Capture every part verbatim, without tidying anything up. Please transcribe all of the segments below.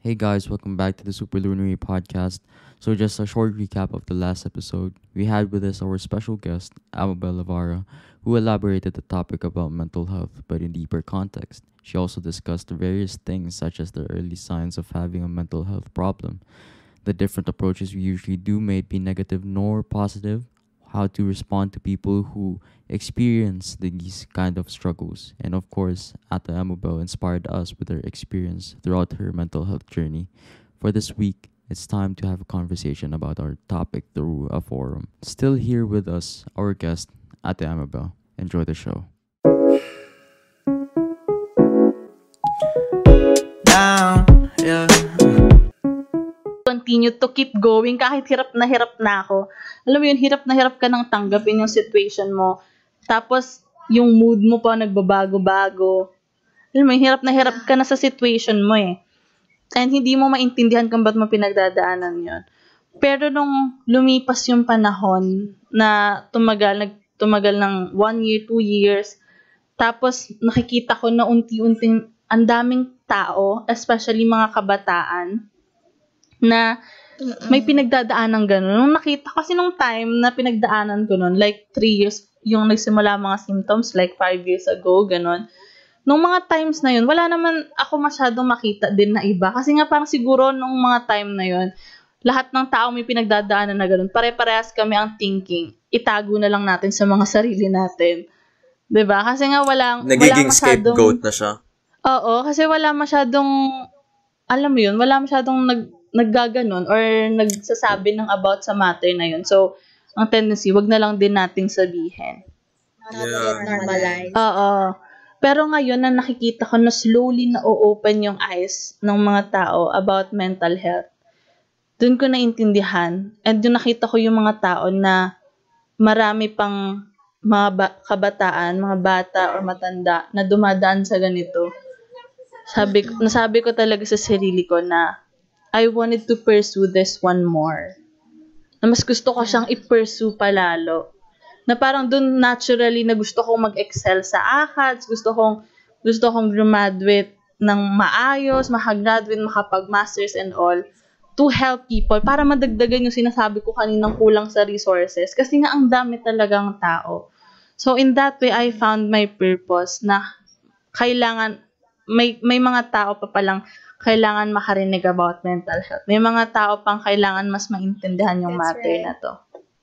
Hey guys, welcome back to the Superlunary podcast. So, just a short recap of the last episode. We had with us our special guest, Amabelle Lavara, who elaborated the topic about mental health but in deeper context. She also discussed various things such as the early signs of having a mental health problem, the different approaches we usually do may be negative nor positive, how to respond to people who experience these kind of struggles, and of course, Ata Amabel inspired us with her experience throughout her mental health journey. For this week, it's time to have a conversation about our topic through a forum. Still here with us, our guest, Ate Amabel. Enjoy the show. Down, yeah. Continue to keep going kahit hirap na hirap na ako. Alam mo yun, hirap na hirap ka nang tanggapin yung situation mo. Tapos, yung mood mo pa nagbabago-bago. Alam mo yun, hirap na hirap ka na sa situation mo eh. And hindi mo maintindihan kung ba't mo pinagdadaanan yun. Pero nung lumipas yung panahon na tumagal, nag, tumagal ng one year, two years, tapos nakikita ko na unti-unting ang daming tao, especially mga kabataan, na may pinagdadaanan gano'n. Nung nakita, kasi nung time na pinagdaanan ko nun, like three years, yung nagsimula mga symptoms, like five years ago, gano'n. Nung mga times na yun, wala naman ako masyadong makita din na iba. Kasi nga parang siguro nung mga time na yun, lahat ng tao may pinagdadaanan na gano'n. Pare-parehas kami ang thinking. Itago na lang natin sa mga sarili natin. 'Di ba? Kasi nga walang, Nagiging wala masyadong, scapegoat na siya. Oo, kasi wala masyadong, alam mo yun, wala masyadong nag, naggaganon or nagsasabi ng about sa matter na yun. So, ang tendency, wag na lang din nating sabihin. Yeah. Normalize. Oo. Pero ngayon na nakikita ko na slowly na o-open yung eyes ng mga tao about mental health, dun ko naintindihan. And dun nakita ko yung mga tao na marami pang mga ba- kabataan, mga bata or matanda na dumadaan sa ganito. Sabi, ko- nasabi ko talaga sa sarili ko na I wanted to pursue this one more. Na mas gusto ko siyang i-pursue palalo. Na parang dun naturally na gusto kong mag-excel sa ACADS, gusto kong gusto kong graduate ng maayos, makagraduate, makapag-masters and all, to help people para madagdagan yung sinasabi ko kaninang kulang sa resources. Kasi nga ang dami talagang tao. So in that way, I found my purpose na kailangan, may may mga tao pa palang kailangan makarinig about mental health. May mga tao pang kailangan mas maintindihan yung That's matter right. na to.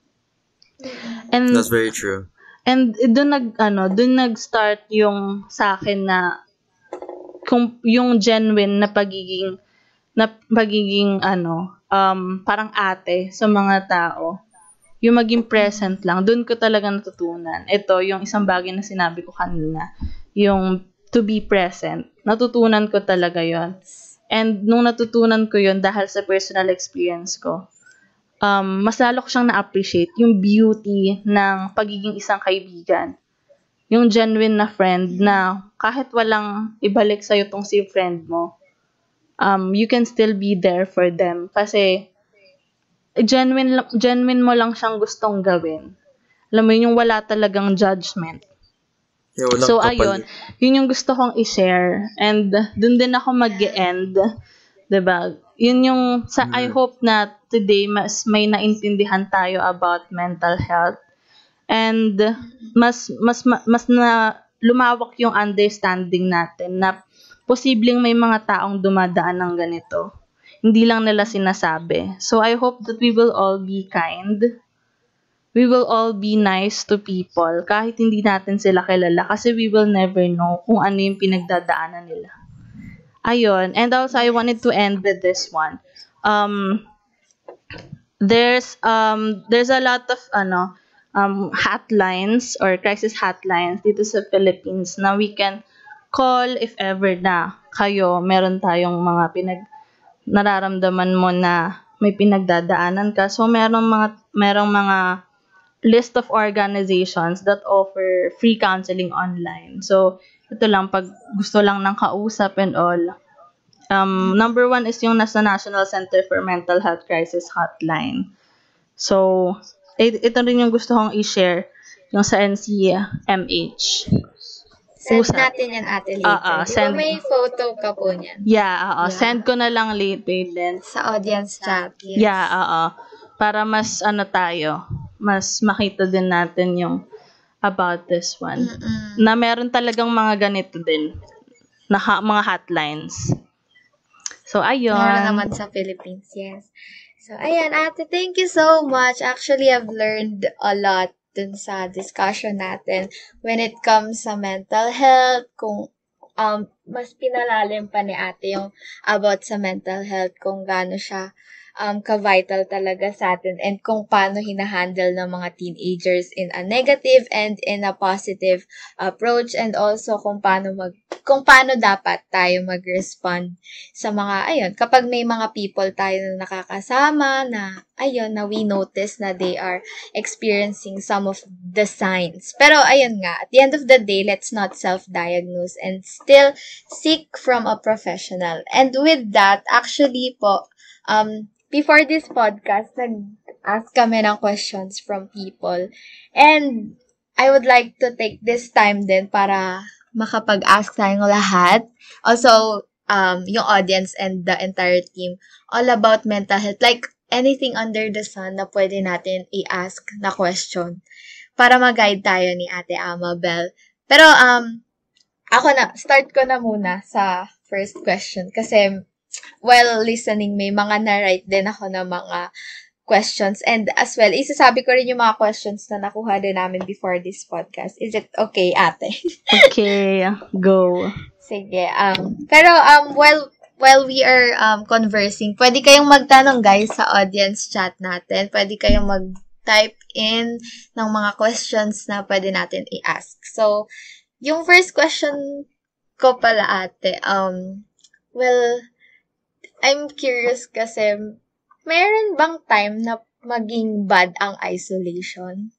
And That's very true. and doon nag ano, doon nag-start yung sa akin na kung yung genuine na pagiging na pagiging ano, um parang ate sa mga tao. Yung maging present lang, doon ko talaga natutunan. Ito, yung isang bagay na sinabi ko kanina, yung to be present. Natutunan ko talaga yon. And nung natutunan ko yon dahil sa personal experience ko, um, mas lalo ko siyang na-appreciate yung beauty ng pagiging isang kaibigan. Yung genuine na friend na kahit walang ibalik sa'yo tong si friend mo, um, you can still be there for them. Kasi genuine, lang- genuine mo lang siyang gustong gawin. Alam mo yun, yung wala talagang judgment. Yeah, walang So, kapal. ayun. Yun yung gusto kong i-share. And, dun din ako mag-end. Diba? Yun yung, sa, I Mm. hope na today, mas may naintindihan tayo about mental health. And, mas, mas, ma- mas na lumawak yung understanding natin na posibleng may mga taong dumadaan ng ganito. Hindi lang nila sinasabi. So, I hope that we will all be kind. We will all be nice to people kahit hindi natin sila kilala kasi we will never know kung ano yung pinagdadaanan nila. Ayun. And also, I wanted to end with this one. Um, there's um there's a lot of ano um hotlines or crisis hotlines dito sa Philippines na we can call if ever na kayo meron tayong mga pinag nararamdaman mo na may pinagdadaanan ka. So merong mga merong mga list of organizations that offer free counseling online. So, ito lang, pag gusto lang ng kausap and all. Um, number one is yung nasa National Center for Mental Health Crisis Hotline. So, it- ito rin yung gusto kong i-share, yung sa N C M H. Send Usap. natin yan, ate, Ah, later. ah, Di ba send. may photo ka po niyan? Yeah, oo. Yeah. Send ko na lang later din. Sa audience chat. Yes. Yeah, oo. Para mas ano tayo, mas makita din natin yung about this one. Mm-mm. Na meron talagang mga ganito din. Na ha- mga hotlines. So, ayun. Meron naman sa Philippines, yes. So, ayan, ate, thank you so much. Actually, I've learned a lot dun sa discussion natin when it comes sa mental health, kung um, mas pinalalim pa ni ate yung about sa mental health, kung gaano siya um, ka-vital talaga sa atin, and kung paano hinahandle ng mga teenagers in a negative and in a positive approach, and also kung paano mag kung paano dapat tayo mag-respond sa mga, ayun, kapag may mga people tayo na nakakasama na, ayun, na we notice na they are experiencing some of the signs. Pero, ayun nga, at the end of the day, let's not self-diagnose and still seek from a professional. And with that, actually po, um, before this podcast, nag-ask kami ng questions from people. And I would like to take this time din para makapag-ask tayong lahat. Also, um, yung audience and the entire team all about mental health. Like, anything under the sun na pwede natin i-ask na question para mag-guide tayo ni Ate Amabelle. Pero, um, ako na, start ko na muna sa first question. Kasi, while listening, may mga na-write din ako ng mga questions. And as well, isasabi ko rin yung mga questions na nakuha din namin before this podcast. Is it okay, ate? Okay, go. Sige. Um, pero, um, while, while we are um, conversing, pwede kayong magtanong, guys, sa audience chat natin. Pwede kayong mag-type in ng mga questions na pwede natin i-ask. So, yung first question ko pala, ate, um, well, I'm curious kasi, meron bang time na maging bad ang isolation?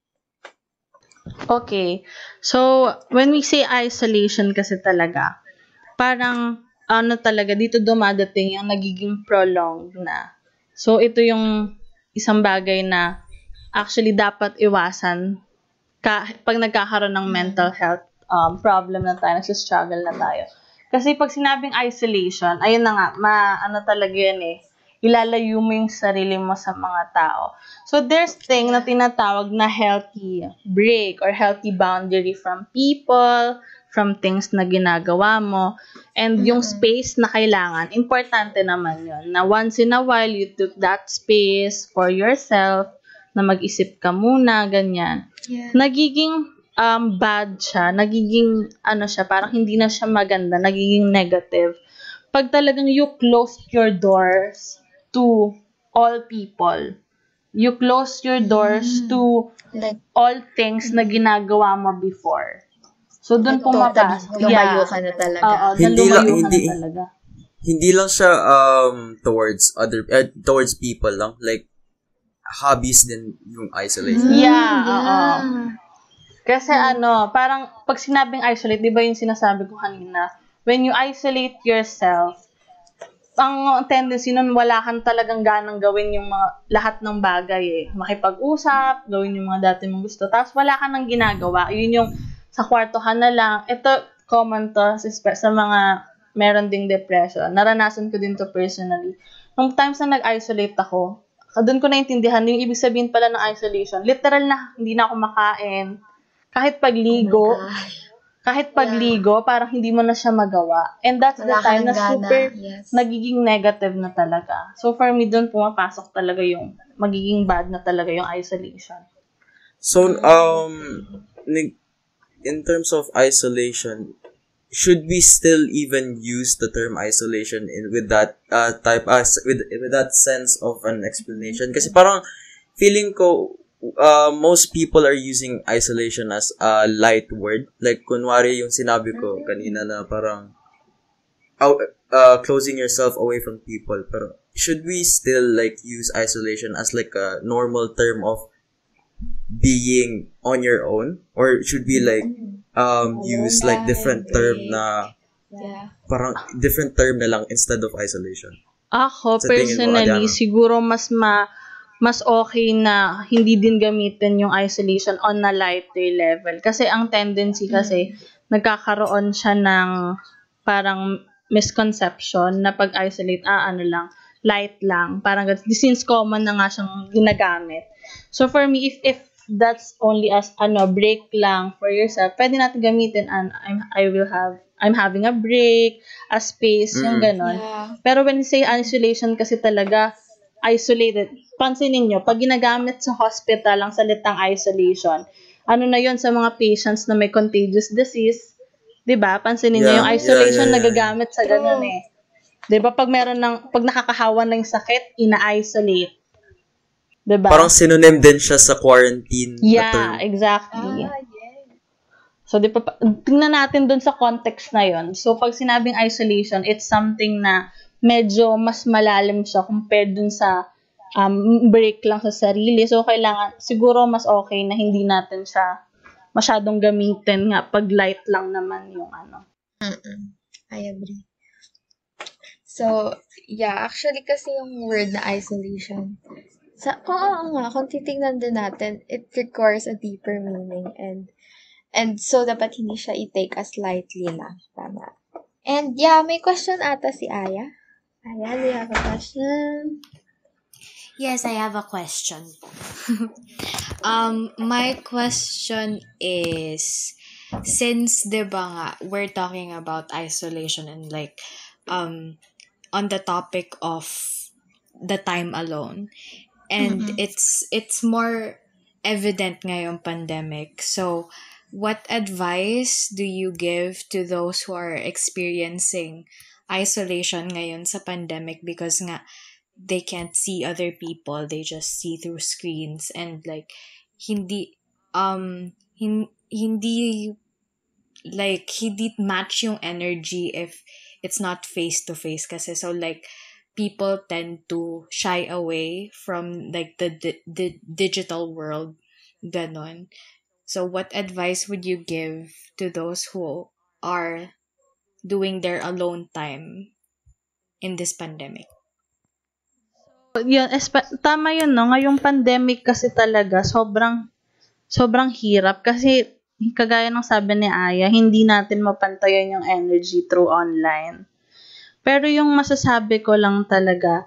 Okay. So, when we say isolation kasi talaga, parang, ano talaga, dito dumadating yung nagiging prolonged na. So, ito yung isang bagay na actually dapat iwasan ka, pag nagkakaroon ng mental health um, problem na tayo, nagsistruggle na tayo. Kasi pag sinabing isolation, ayun na nga, ma, ano talaga yan eh, ilalayo mo yung sarili mo sa mga tao. So, there's thing na tinatawag na healthy break or healthy boundary from people, from things na ginagawa mo, and yung space na kailangan, importante naman yun, na once in a while, you took that space for yourself, na mag-isip ka muna, ganyan. Yeah. Nagiging um, bad siya, nagiging, ano siya, parang hindi na siya maganda, nagiging negative. Pag talagang you closed your doors to all people. You close your doors Mm. to Like, all things na ginagawa mo before. So, doon like pumapasok. totally, lumayo ka na talaga. Oo, doon Hindi lumayo lang- ka hindi- na talaga. Hindi lang siya um towards other uh, towards people lang, like hobbies din yung isolation. Yeah, Mm, oo. Kasi ano, parang pag sinabing isolate, di ba yung sinasabi ko kanina, when you isolate yourself, ang tendency nun, wala kang talagang ganang gawin yung mga lahat ng bagay eh. Makipag-usap, gawin yung mga dati mong gusto, tapos wala ka nang ginagawa. Yun yung sa kwarto ka na lang. Ito, common to sa mga meron ding depression. Naranasan ko din to personally. Nung times na nag-isolate ako, doon ko naintindihan yung ibig sabihin pala ng isolation. Literal na, hindi na ako makain. Kahit pagligo, Oh my gosh. kahit pagligo, parang hindi mo na siya magawa. And that's the Wala ka time na ng gana. super Yes. nagiging negative na talaga. So for me, doon pumapasok talaga yung magiging bad na talaga yung isolation. So um nag- in terms of isolation, should we still even use the term isolation in with that uh, type uh, with with that sense of an explanation? Kasi parang feeling ko uh, most people are using isolation as a light word. Like kunwari yung sinabi ko kanina na parang out, uh, closing yourself away from people. Pero should we still like use isolation as like a normal term of being on your own, or should we like um use like different term na Yeah. parang different term na lang instead of isolation? Ako, Sa tingin mo, personally, Adriana? siguro mas ma mas okay na hindi din gamitin yung isolation on a lighter level. Kasi ang tendency kasi nagkakaroon siya ng parang misconception na pag-isolate, ah, ano lang, light lang. Parang ganun. Since common na nga siyang ginagamit. So for me, if if that's only as ano break lang for yourself, pwede natin gamitin and I'm I will have I'm having a break, a space, yung Mm. ganon. Yeah. Pero when you say isolation kasi talaga, isolated, pansinin nyo, pag ginagamit sa hospital ang salitang isolation, ano na yon sa mga patients na may contagious disease, 'di ba? Pansinin niyo Yeah, yung yeah, isolation yeah, yeah. nagagamit sa ganun True. eh. 'Di ba pag meron ng pag nakakahawa ng sakit, ina-isolate, 'di ba? Parang synonym din siya sa quarantine na Yeah, term. exactly. Ah, yes. So, di pa, tingnan natin dun sa context na yon. So, pag sinabing isolation, it's something na medyo mas malalim siya compared dun sa um, break lang sa sarili. So, kailangan, siguro mas okay na hindi natin siya masyadong gamitin nga pag light lang naman yung ano. Mm-mm. I agree. So, yeah, actually kasi yung word na isolation, sa, kung oo nga, kung titignan din natin, it requires a deeper meaning and and so dapat hindi siya i-take as lightly lang. Tama. And yeah, may question ata si Aya. Aya, do you have a question? Yes, I have a question. um, my question is, since, di ba nga, we're talking about isolation and like, um, on the topic of the time alone, and Mm-mm. it's it's more evident ngayong pandemic. So, what advice do you give to those who are experiencing isolation ngayon sa pandemic because nga they can't see other people, they just see through screens and like hindi um hin, hindi like hindi match yung energy if it's not face to face kasi so like people tend to shy away from like the the, the digital world ganon. So what advice would you give to those who are doing their alone time in this pandemic? Yun, espa- tama yun, no? Ngayong pandemic kasi talaga, sobrang, sobrang hirap. Kasi, kagaya ng sabi ni Aya, hindi natin mapantayan yung energy through online. Pero yung masasabi ko lang talaga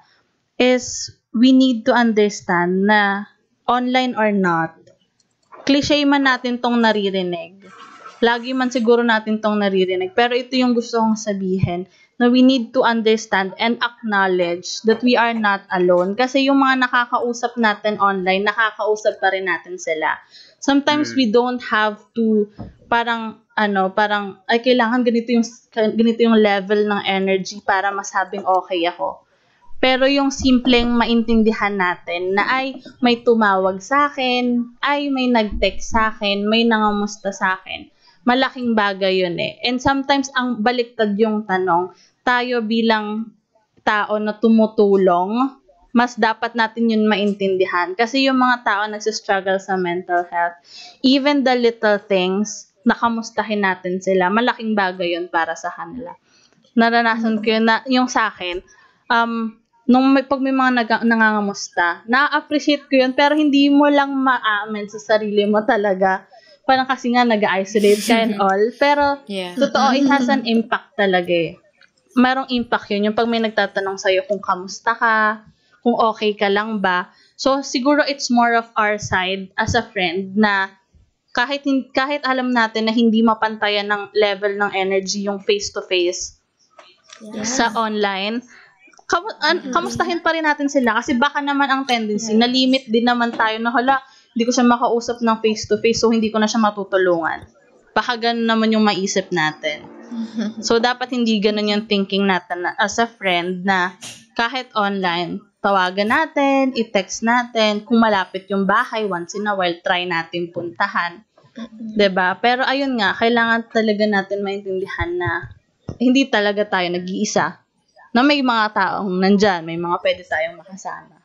is we need to understand na online or not, cliche man natin tong naririnig. Lagi man siguro natin tong naririnig. Pero ito yung gusto kong sabihin na we need to understand and acknowledge that we are not alone. Kasi yung mga nakakausap natin online, nakakausap pa rin natin sila. Sometimes Mm. we don't have to parang ano, parang ay kailangan ganito yung ganito yung level ng energy para masabing okay ako. Pero yung simpleng maintindihan natin na ay may tumawag sa akin, ay may nag-text sa akin, may nangamusta sa akin. Malaking bagay yun eh. And sometimes ang baliktad yung tanong, tayo bilang tao na tumutulong, mas dapat natin yun maintindihan. Kasi yung mga tao nagsistruggle sa mental health, even the little things, nakamustahin natin sila, malaking bagay yun para sa kanila. Naranasan ko yun na, yung sa akin, um, nung may, pag may mga nag- nangangamusta, na-appreciate ko yun, pero hindi mo lang ma-amen sa sarili mo talaga. Parang kasi nga nag-isolate ka and all. Pero, Yeah. totoo, it has an impact talaga eh. Merong impact yun. Yung pag may nagtatanong sa'yo kung kamusta ka, kung okay ka lang ba. So, siguro it's more of our side as a friend na kahit hin- kahit alam natin na hindi mapantayan ng level ng energy yung face-to-face Yeah. sa online, kamu- an- kamustahin pa rin natin sila kasi baka naman ang tendency na limit din naman tayo na hala, hindi ko siya makausap ng face-to-face so hindi ko na siya matutulungan. Baka ganun naman yung maisip natin. So, dapat hindi ganun yung thinking natin na, as a friend na kahit online, tawagan natin, i-text natin, kung malapit yung bahay, once in a while, try natin puntahan. 'Di ba? Pero ayun nga, kailangan talaga natin maintindihan na hindi talaga tayo nag-iisa. Na may mga taong nandyan, may mga pwede tayong makasama.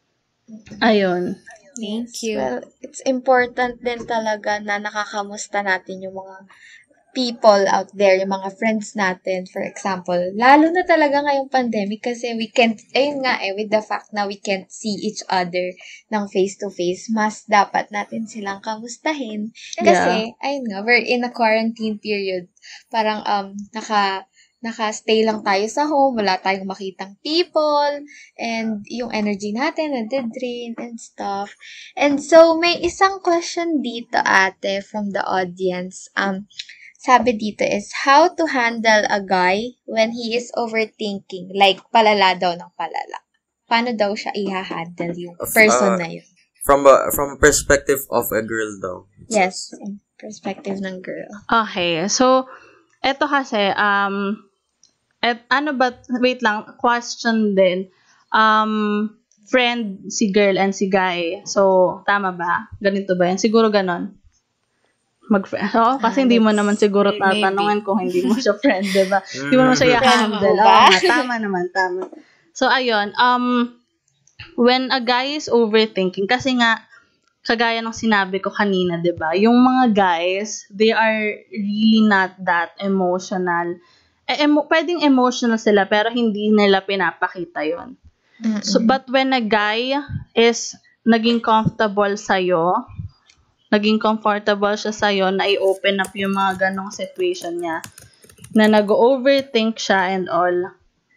Ayun. Thank you. Well, it's important din talaga na nakakamusta natin yung mga people out there, yung mga friends natin, for example, lalo na talaga ngayong pandemic kasi we can't, ayun nga eh, with the fact na we can't see each other ng face-to-face, mas dapat natin silang kamustahin. Yeah. Kasi, ayun nga, we're in a quarantine period. Parang, um, naka, naka-stay lang tayo sa home, wala tayong makitang people, and yung energy natin nade-drain and stuff. And so, may isang question dito, ate, from the audience. Um, sabi dito is, how to handle a guy when he is overthinking? Like, palala daw ng palala. Paano daw siya i-handle yung Of, person uh, na yun? From a, from perspective of a girl daw. Yes, perspective ng girl. Okay, so, eto kasi, um, et, ano ba, wait lang, question din. Um, friend si girl and si guy. So, tama ba? Ganito ba yan? Siguro ganon. Mag Oo, kasi Ah, hindi mo that's- naman siguro maybe. tatanungin kung hindi mo siya friend, di ba? Hindi mo naman siya Mm. i-handle. Friend mo Oo ba? nga, tama naman, tama. So, ayun, um, when a guy is overthinking, kasi nga, kagaya ng sinabi ko kanina, di ba? Yung mga guys, they are really not that emotional. Eh, emo- pwedeng emotional sila, pero hindi nila pinapakita yon. So, but when a guy is naging comfortable sa'yo, naging comfortable siya sa'yo, na i-open up yung mga ganong situation niya, na nag-overthink siya and all,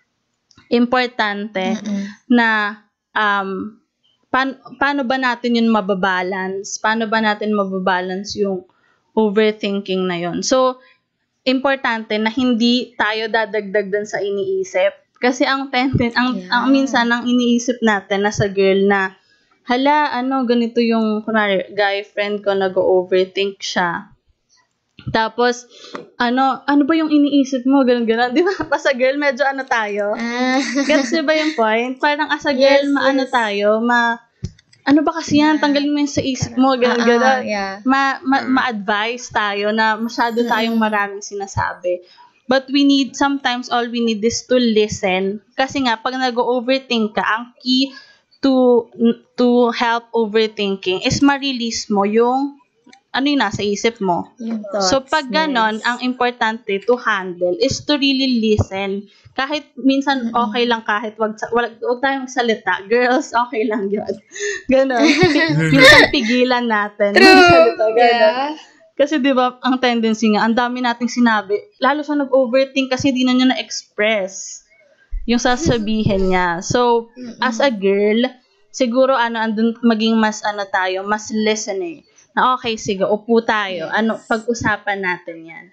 importante na um, pan- paano ba natin yun mababalance? Paano ba natin mababalance yung overthinking na yun? So, importante na hindi tayo dadagdag dun sa iniisip. Kasi ang tenden, ang, Yeah. ang minsan ang iniisip natin na sa girl na, hala, ano, ganito yung, kunwari, guy friend ko nag-overthink siya. Tapos, ano, ano ba yung iniisip mo? Ganun, ganun. Di ba? Pa sa girl, medyo ano tayo. Ah. Gets mo ba yung point? Parang as a girl, Yes, maano yes. tayo, ma, ano ba kasi yan? Tanggalin mo yan sa isip mo, ganun, Ah, ganun. yeah. Ma, ma, ma-advise tayo na masyado tayong maraming sinasabi. But we need, sometimes all we need is to listen. Kasi nga, pag nag-overthink ka, ang key to to help overthinking is ma-release mo yung ano yung nasa isip mo. Yung thoughts, So, pag ganon, yes. ang importante to handle is to really listen. Kahit minsan okay lang kahit wag, sa- wag, wag tayong magsalita. Girls, okay lang yun. Ganon. Pi- minsan pigilan natin. Magsalita, ganon. Yeah. Kasi di ba ang tendency nga, ang dami nating sinabi, lalo siya nag-overthink kasi di na niya na-express yung sasabihin niya. So, as a girl, siguro ano, andun maging mas ano tayo, mas listening. Na okay, sige, upo tayo. Ano, pag-usapan natin yan.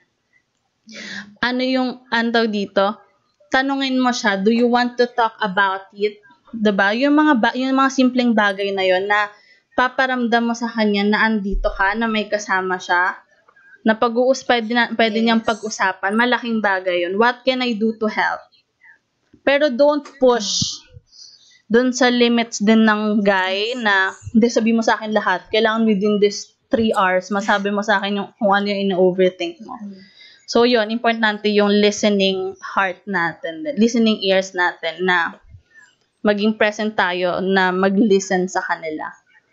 Ano yung, ano dito, tanungin mo siya, do you want to talk about it? Diba? Yung mga, ba, yung mga simpleng bagay na yon na paparamdam mo sa kanya na andito ka, na may kasama siya, na pag-uus, pwede, na, pwede Yes. niyang pag-usapan, malaking bagay yun. What can I do to help? Pero don't push dun sa limits din ng guy na, hindi, sabi mo sa akin lahat, kailangan within this three hours, masabi mo sa akin yung, kung ano yung ina-overthink mo. So, yun, importante yung listening heart natin, listening ears natin na maging present tayo na mag-listen sa kanila.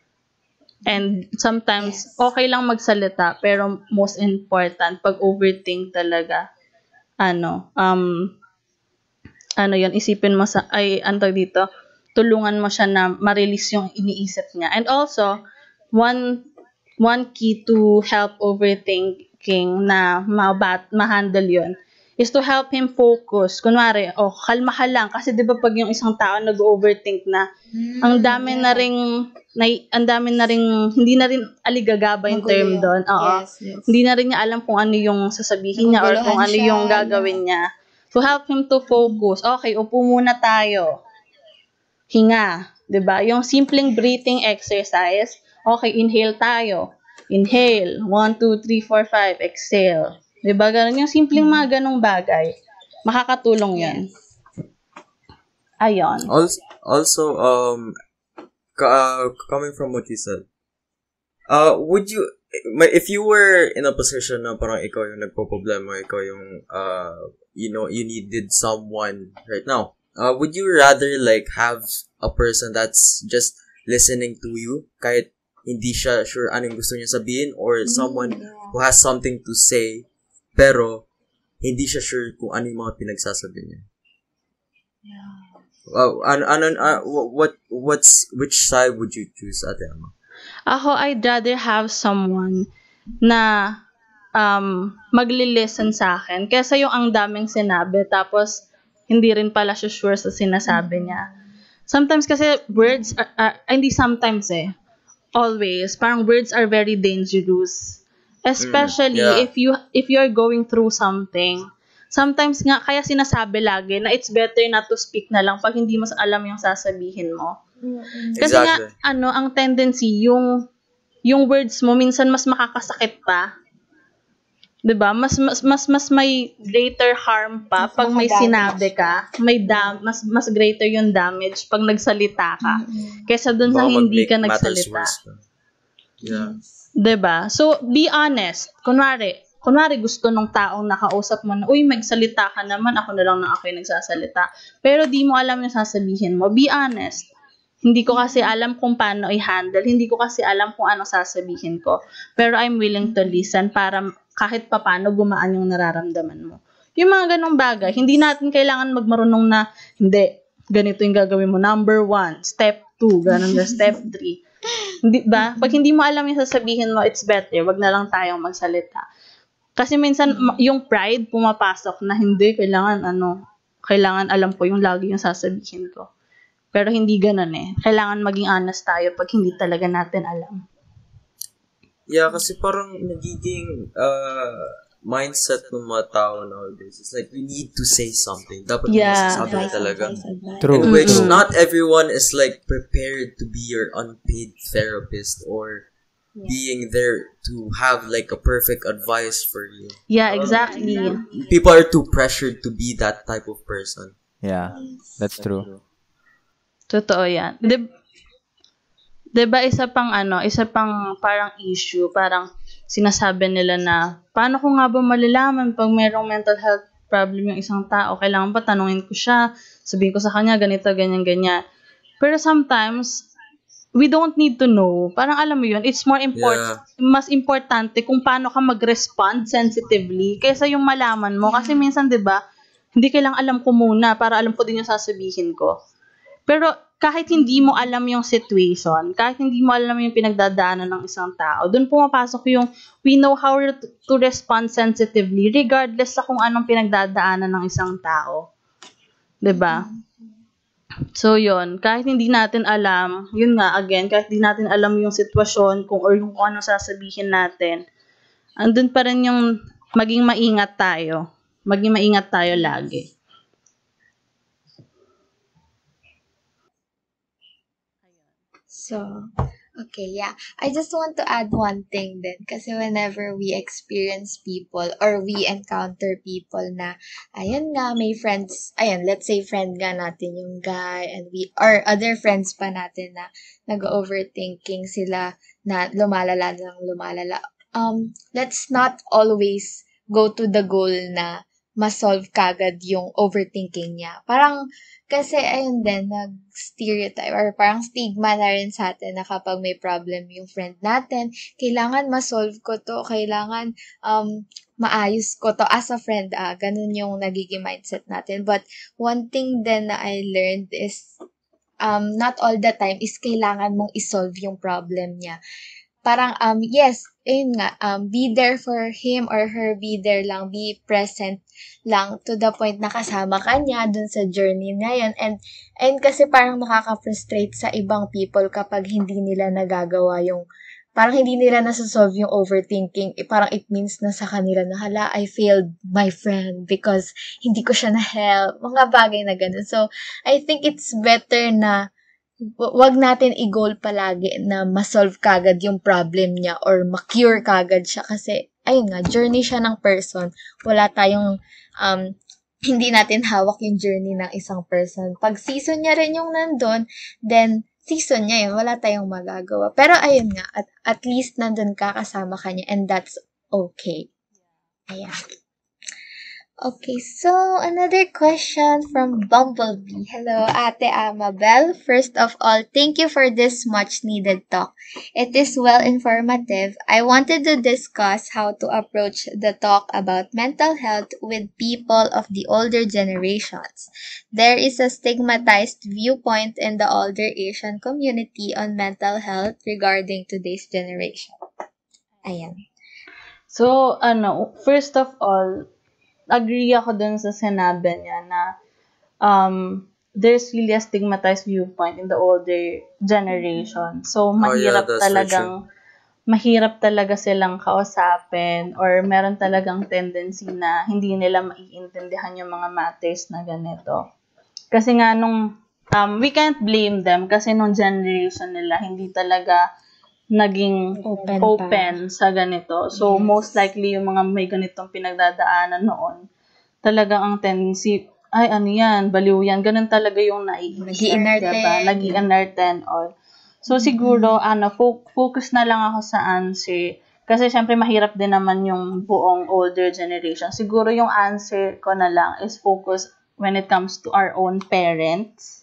And sometimes, Yes. okay lang magsalita, pero most important, pag overthink talaga, ano, um, ano yun, isipin mo sa, ay, ano tawag dito, tulungan mo siya na ma-release yung iniisip niya. And also, one, one key to help overthinking na mabat, ma-handle yun, is to help him focus. Kunwari, oh, kalma ka lang. Kasi di ba pag yung isang tao nag-overthink na, ang dami na ring, na, ang dami na ring, hindi na rin aligagaba yung Magulo term yun. doon. Oo. Yes, yes. Hindi na rin niya alam kung ano yung sasabihin niya or kung Naguguluhan ano siya, yung gagawin niya. To help him to focus. Okay, upo muna tayo. Hinga. 'Di ba? Yung simpleng breathing exercise. Okay, inhale tayo. Inhale. one, two, three, four, five. Exhale. 'Di ba? Ganun yung simpleng mga ganong bagay. Makakatulong yan. Ayon. Also, also um, ka- uh, coming from what you said, uh, would you, may- if you were in a position na parang ikaw yung nagpo-problema, ikaw yung, uh, you know, you needed someone right now, uh, would you rather like have a person that's just listening to you, kahit hindi siya sure anong gusto niya sabihin, or someone who has something to say, pero hindi siya sure kung ano yung mga pinagsasabi niya. Wow, ano, ano, uh, what, what's, which side would you choose, Ate Ama? Ako, I'd rather have someone na um, magli-listen sa akin kaysa yung ang daming sinabi tapos hindi rin pala siya sure sa sinasabi niya. Sometimes kasi words, are, are, hindi sometimes eh, always, parang words are very dangerous. Especially yeah. if you if you're going through something. Sometimes nga, kaya sinasabi lagi na it's better not to speak na lang pag hindi mo alam yung sasabihin mo. Kasi nga, Exactly. ano, ang tendency, yung yung words mo, minsan mas makakasakit pa. 'Di ba? Mas mas mas mas may greater harm pa Mas pag may makadamage sinabi ka, may dam mas mas greater yung damage pag nagsalita ka kaysa dun sa Baka hindi mag-make ka matters nagsalita. worse pa. Yeah. 'Di ba? So be honest. Kunwari, kunwari gusto nung taong nakausap mo na, uy, magsalita ka naman, ako na lang na ako yung nagsasalita. Pero di mo alam yung sasabihin mo. Be honest. Hindi ko kasi alam kung paano i-handle. Hindi ko kasi alam kung ano sasabihin ko. Pero I'm willing to listen para kahit papano gumaan yung nararamdaman mo. Yung mga ganong bagay, hindi natin kailangan magmarunong na, hindi, ganito yung gagawin mo. Number one, step two, ganun na, step three. Hindi ba? Pag hindi mo alam yung sasabihin mo, it's better. Wag na lang tayong magsalita. Kasi minsan, ma- yung pride pumapasok na hindi, kailangan ano, kailangan alam ko yung lagi yung sasabihin ko. Pero hindi ganun eh. Kailangan maging honest tayo pag hindi talaga natin alam. Yeah, kasi parang nagiging uh, mindset ng mga tao nowadays. It's like, we need to say something. Dapat Yeah. masasabi Advice, talaga. advice, advice. True. In which, True. not everyone is like prepared to be your unpaid therapist or being there to have like a perfect advice for you. Yeah, exactly. People are too pressured to be that type of person. Yeah, that's true. Totoo yan. Di, diba isa pang ano, isa pang parang issue, parang sinasabi nila na, paano ko nga ba malalaman pag mayroong mental health problem yung isang tao? Kailangan ba tanungin ko siya, sabihin ko sa kanya, ganito, ganyan, ganyan. Pero sometimes, we don't need to know. Parang alam mo yun, it's more important, Yeah. mas importante kung paano ka mag-respond sensitively kaysa yung malaman mo. Kasi minsan, di ba, hindi kailang alam ko muna para alam ko din yung sasabihin ko. Pero kahit hindi mo alam yung situation, kahit hindi mo alam yung pinagdadaanan ng isang tao, doon pumapasok yung we know how to respond sensitively regardless sa kung anong pinagdadaanan ng isang tao. 'Di ba? So, yun, kahit hindi natin alam, yun nga, again, kahit hindi natin alam yung sitwasyon kung or yung kung ano sasabihin natin, andun pa rin yung maging maingat tayo. Maging maingat tayo lagi. So, okay, yeah. I just want to add one thing then. Kasi whenever we experience people or we encounter people na, ayan nga, may friends, ayan, let's say friend nga natin yung guy and we, or other friends pa natin na nag-overthinking sila na lumalala ng lumalala. Um, let's not always go to the goal na ma-solve kagad yung overthinking niya. Parang, kasi ayun din, nag-stereotype or parang stigma na rin sa atin na kapag may problem yung friend natin, kailangan ma-solve ko to, kailangan um, maayos ko to as a friend. Ah, ganun yung nagiging mindset natin. But one thing din na I learned is um, not all the time is kailangan mong isolve yung problem niya. Parang, um, yes, ayun nga, um, be there for him or her, be there lang, be present lang to the point na kasama ka niya dun sa journey na yun. And, and kasi parang nakaka-frustrate sa ibang people kapag hindi nila nagagawa yung, parang hindi nila nasa-solve yung overthinking. Eh, parang it means na sa kanila na, hala, I failed my friend because hindi ko siya na-help. Mga bagay na ganun. So, I think it's better na wag natin i-goal palagi na ma-solve kagad yung problem niya or ma-cure kagad siya kasi, ayun nga, journey siya ng person. Wala tayong, um, hindi natin hawak yung journey ng isang person. Pag season niya rin yung nandun, then season niya yun, wala tayong magagawa. Pero ayun nga, at, at least nandun ka kasama kanya and that's okay. Ayan. Okay, so another question from Bumblebee. Hello, Ate Amabel. First of all, thank you for this much needed talk. It is well informative. I wanted to discuss how to approach the talk about mental health with people of the older generations. There is a stigmatized viewpoint in the older Asian community on mental health regarding today's generation. Ayan. So, ano, first of all, agree ako dun sa sinabi niya na um, there's really a stigmatized viewpoint in the older generation. So, Oh yeah, mahirap that's for sure. talagang, mahirap talaga silang kausapin or meron talagang tendency na hindi nila maiintindihan yung mga matters na ganito. Kasi nga nung, um, we can't blame them kasi nung generation nila, hindi talaga naging Open open pa. sa ganito. So, Yes. most likely, yung mga may ganitong pinagdadaanan noon, talagang ang tendency, ay, ano yan, baliw yan. Ganun talaga yung naiisip, Nag-i-inerte. diba? Nag-i-inerte and all. So, siguro, ano, fo- focus na lang ako sa answer. Kasi, syempre, mahirap din naman yung buong older generation. Siguro, yung answer ko na lang is focus when it comes to our own parents.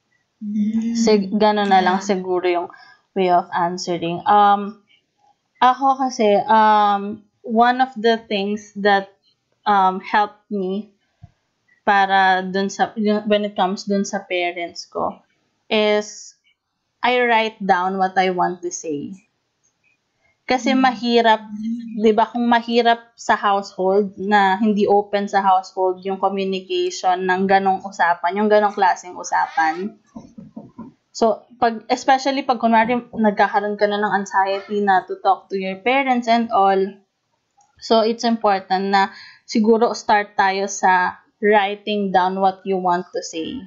Sig gano'n na lang siguro yung way of answering. Um, ako kasi, um, one of the things that um, helped me para dun sa, when it comes dun sa parents ko, is I write down what I want to say. Kasi mahirap, di ba, kung mahirap sa household, na hindi open sa household yung communication ng ganong usapan, yung ganong klaseng usapan. So, pag, especially pag kunwari nagkakaroon ka na ng anxiety na to talk to your parents and all, so it's important na siguro start tayo sa writing down what you want to say.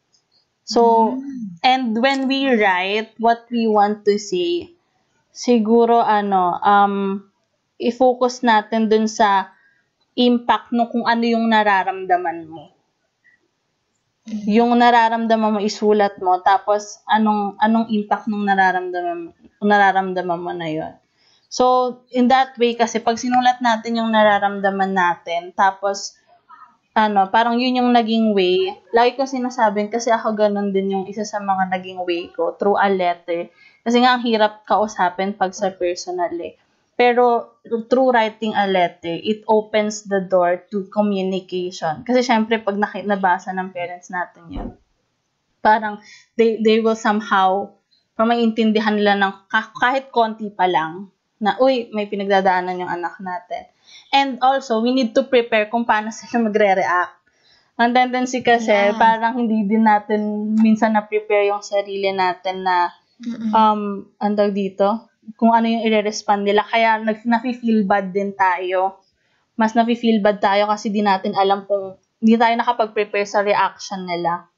So, and when we write what we want to say, siguro ano, um, i-focus natin dun sa impact no kung ano yung nararamdaman mo. Yung nararamdaman mo, isulat mo, tapos anong anong impact nung nararamdaman mo, nararamdaman mo na yun. So, in that way kasi, pag sinulat natin yung nararamdaman natin, tapos, ano, parang yun yung naging way. Lagi ko sinasabing, kasi ako ganun din yung isa sa mga naging way ko, through a letter. Kasi nga, ang hirap kausapin pag sa personal eh. Pero, through writing a letter, it opens the door to communication. Kasi syempre, pag naki- nabasa ng parents natin yun, parang they, they will somehow, parang maintindihan nila ng kahit konti pa lang, na, uy, may pinagdadaanan yung anak natin. And also, we need to prepare kung paano sila magre-react. Ang tendency kasi, Yeah. parang hindi din natin minsan na-prepare yung sarili natin na, um, ano dito, kung ano yung i-respond nila. Kaya, nag, nafe-feel bad din tayo. Mas nafe-feel bad tayo kasi di natin alam kung, hindi tayo nakapag-prepare sa reaction nila.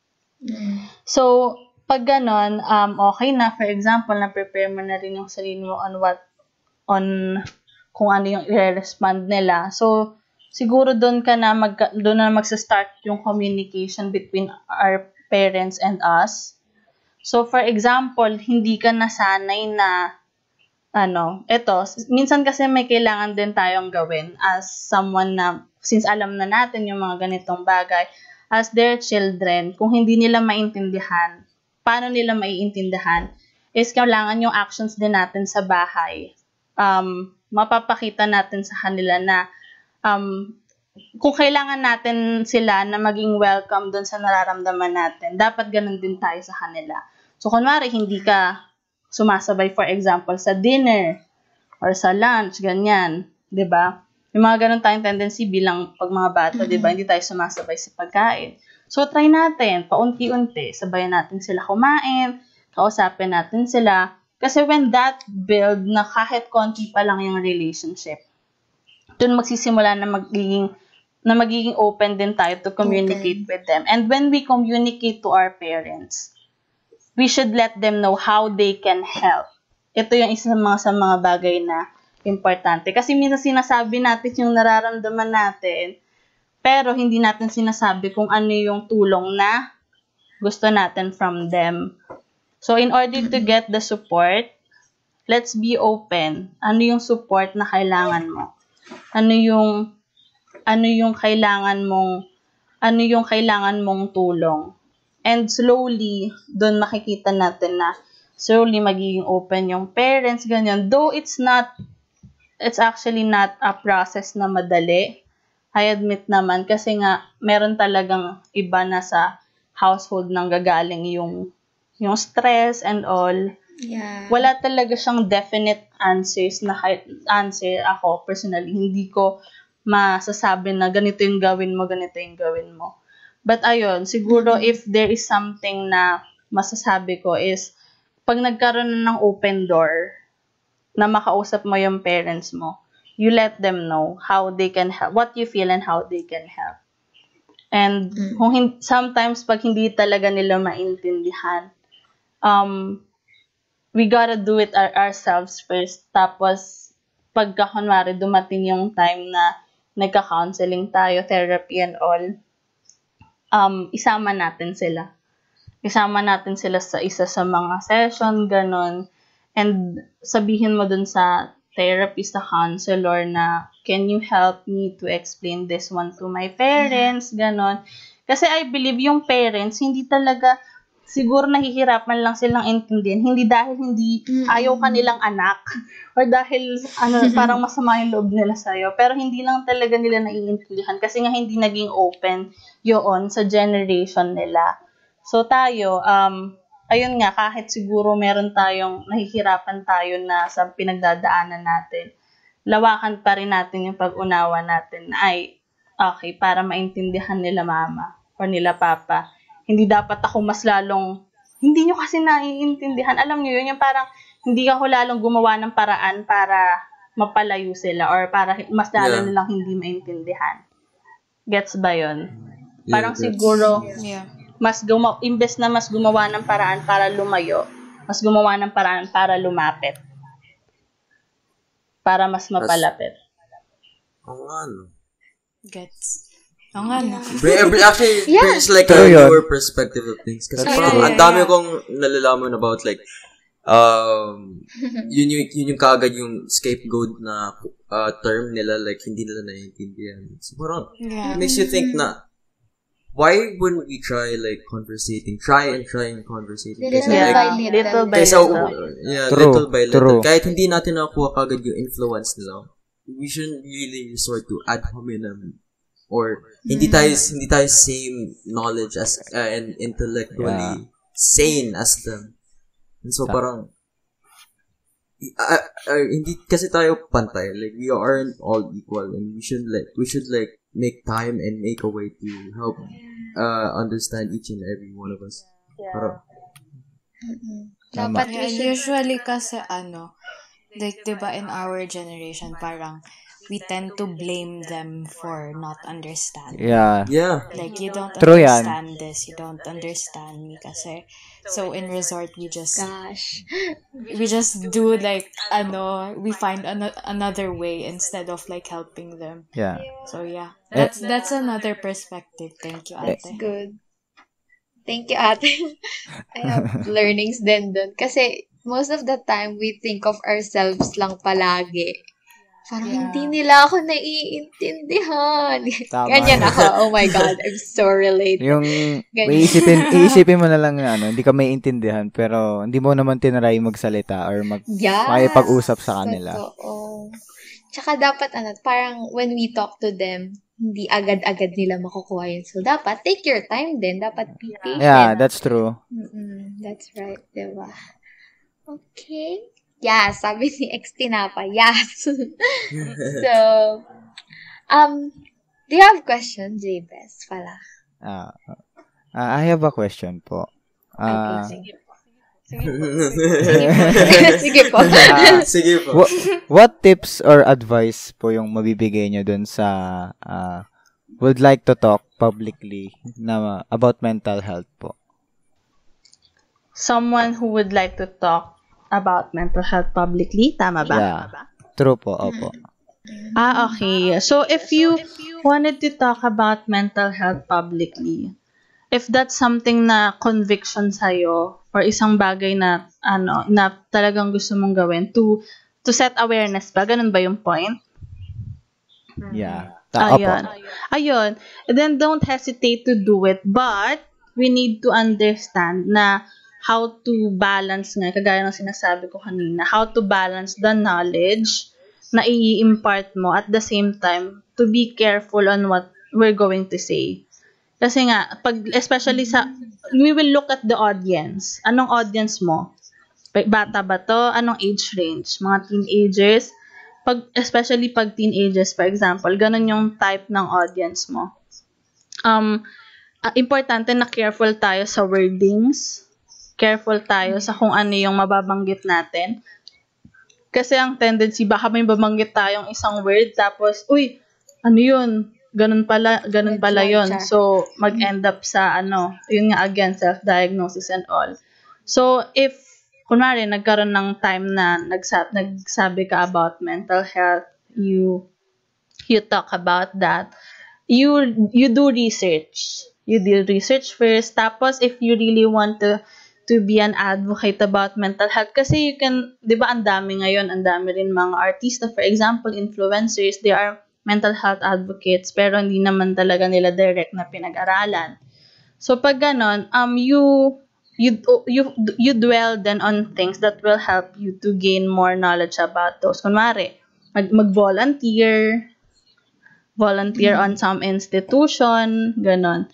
So, pag ganon, um, okay na, for example, na-prepare mo na rin yung sarili mo on what, on kung ano yung i-respond nila. So, siguro doon ka na, mag, doon na magsa-start yung communication between our parents and us. So, for example, hindi ka nasanay na, ano, eto, minsan kasi may kailangan din tayong gawin as someone na, since alam na natin yung mga ganitong bagay, as their children, kung hindi nila maintindihan, paano nila maiintindihan, is kailangan yung actions din natin sa bahay. Um, mapapakita natin sa kanila na, um, kung kailangan natin sila na maging welcome dun sa nararamdaman natin, dapat ganun din tayo sa kanila. So, kunwari, hindi ka sumasabay, for example, sa dinner or sa lunch, ganyan, 'di ba? May mga ganun tayong tendency bilang pag mga bata, 'di ba? Hindi tayo sumasabay sa pagkain. So, try natin, paunti-unti, sabayan natin sila kumain, kausapin natin sila. Kasi when that build na kahit konti pa lang yung relationship, dun magsisimula na magiging na magiging open din tayo to communicate Open. with them. And when we communicate to our parents, we should let them know how they can help. Ito yung isa sa mga, sa mga bagay na importante. Kasi minsan sinasabi natin yung nararamdaman natin, pero hindi natin sinasabi kung ano yung tulong na gusto natin from them. So, in order to get the support, let's be open. Ano yung support na kailangan mo? Ano yung ano yung kailangan mong ano yung kailangan mong tulong. And slowly, doon makikita natin na slowly magiging open yung parents, ganyan. Though it's not, it's actually not a process na madali. I admit naman, kasi nga, meron talagang iba na sa household nang gagaling yung, yung stress and all. Yeah. Wala talaga siyang definite answers na kahit answer ako personally. Hindi ko masasabi na ganito yung gawin mo, ganito yung gawin mo. But ayun, siguro Mhm. if there is something na masasabi ko is, pag nagkaroon na ng open door, na makausap mo yung parents mo, you let them know how they can help, what you feel and how they can help. And Mm. kung hin- sometimes pag hindi talaga nila maintindihan, um, we gotta do it our- ourselves first. Tapos, pagka kunwari dumating yung time na nagka-counseling tayo, therapy and all, um, isama natin sila. Isama natin sila sa isa sa mga session, ganon. And sabihin mo dun sa therapist, sa counselor na, can you help me to explain this one to my parents, ganon. Kasi I believe yung parents, hindi talaga, siguro nahihirapan lang silang intindihin. Hindi dahil hindi Mm-mm. ayaw ka nilang anak or dahil ano parang masama yung loob nila sa'yo. Pero hindi lang talaga nila naiintindihan kasi nga hindi naging open yun sa generation nila. So tayo, um, ayun nga, kahit siguro meron tayong, nahihirapan tayo na sa pinagdadaanan natin, lawakan pa rin natin yung pag-unawa natin na ay, okay, para maintindihan nila mama or nila papa. Hindi dapat ako mas lalong, hindi nyo kasi naiintindihan. Alam nyo yun, yung parang hindi ako lalong gumawa ng paraan para mapalayo sila or para mas lalo Yeah. nilang hindi maintindihan. Gets ba yun? Yeah, Parang that's- siguro, Yeah. mas guma imbes na mas gumawa ng paraan para lumayo, mas gumawa ng paraan para lumapit. Para mas mapalapit. Oo nga, no. Gets. Oo nga, no? Bri- bri- Actually, Yeah. there's like True a yun. newer perspective of things. Kasi That's parang true. ang dami Yeah. kong nalalaman about like, um, yun yung, yun yung kaagad yung scapegoat na uh, term nila, like hindi nila naiintindihan. So parang, Yeah. it makes you think na, why wouldn't we try like conversating? Try and try and conversating. Little Kasi Yeah, like, by little. little by kaysa, little. yeah, True, little by little. true. Kahit hindi natin nakuha kagad yung influence nila, we shouldn't really resort to ad hominem or hindi tayo hindi tayo same knowledge as uh, and intellectually sane as them. And so Sa- parang uh, uh, hindi kasi tayo pantay, like we aren't all equal and we should like we should like make time and make a way to help uh understand each and every one of us. Parang Mm-mm. Tama. Dapat we Yeah, should usually kasi ano, like, diba in our generation, parang, we tend to blame them for not understanding. Yeah. yeah. Like, you don't True yan. understand this, you don't understand me kasi. So, in resort, we just, gosh. we just do like, ano, we find an- another way instead of like helping them. Yeah. So, yeah. That's, that's another perspective. Thank you, That's ate. good. Thank you, ate. I have learnings din dun. Kasi most of the time, we think of ourselves lang palagi. Parang Yeah. hindi nila ako naiintindihan. Tama. Ganyan ako. Oh my God, I'm so related. Yung Ganyan. iisipin, iisipin mo na lang na ano, hindi ka maintindihan pero hindi mo naman tinry magsalita or mag Yes. makipag-usap sa kanila. Totoo. Tsaka dapat, ano, parang when we talk to them, hindi agad-agad nila makukuha yun. So, dapat take your time din. Dapat be patient. Yeah, that's true. Mm-mm, that's right, diba? Okay. Yes, sabi ni X Tinapa. Yes. So, um, do you have questions, J-Best, pala? Ah, ah, I have a question po. Ah, Okay, sige po. Sige po. ah, Sige po. wha- what tips or advice po yung mabibigay nyo dun sa ah, would like to talk publicly na about mental health po? Someone who would like to talk about mental health publicly, tama ba? Yeah. True po, opo. Ah, okay. So, if you wanted to talk about mental health publicly, if that's something na conviction sa'yo, or isang bagay na, ano, na talagang gusto mong gawin, to, to set awareness ba? Ganun ba yung point? Yeah. Ta- opo. Ayun. Ayun. And then don't hesitate to do it. But we need to understand na how to balance nga, kagaya ng sinasabi ko kanina, how to balance the knowledge na i-impart mo at the same time to be careful on what we're going to say. Kasi nga, pag, especially sa, we will look at the audience. Anong audience mo? Bata ba to? Anong age range? Mga teenagers? Pag, especially pag teenagers, for example, ganun yung type ng audience mo. Um, ah, importante na careful tayo sa wordings. Careful tayo sa kung ano yung mababanggit natin. Kasi ang tendency, baka may babanggit tayong isang word, tapos, uy, ano yun? Ganun pala, ganun pala yun. So, mag-end up sa, ano, yun nga again, self-diagnosis and all. So, if, kunwari, nagkaroon ng time na nagsab nagsabi ka about mental health, you, you talk about that, you, you do research. You do research first. Tapos, if you really want to, to be an advocate about mental health, kasi you can, di ba, ang dami ngayon, ang dami rin mga artista, for example, influencers, they are mental health advocates, pero hindi naman talaga nila direct na pinag-aralan. So, pag ganon, um, you, you, you, you dwell then on things that will help you to gain more knowledge about those. Kunwari, mag, mag-volunteer, volunteer on some institution, ganon.